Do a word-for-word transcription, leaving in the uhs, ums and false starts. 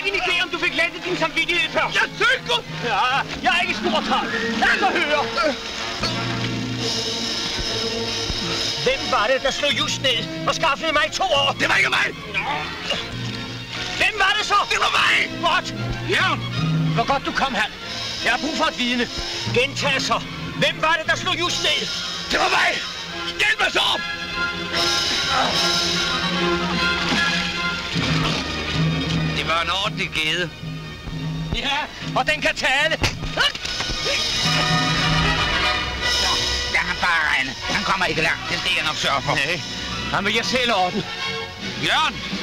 ikke en idé, om du fik lettet din samvittighed før. Jeg synker! Ja, jeg er ikke skurtræt. Lad mig høre. Hvem var det, der slog just ned og skaffede mig to år? Det var ikke mig! Hvem var det så? Det var mig! Godt! Jørgen! Hvor godt du kom, Han. Jeg har brug for et vidne. Gentag så. Hvem var det, der slog just ned? Det var mig! Hjælp mig så! Det var en ordentlig gede. Ja, og den kan tale. Lad ham bare regne. Han kommer ikke langt. Det skal jeg nok sørge for. Nej, han vil jeg selv ordne. Jørgen!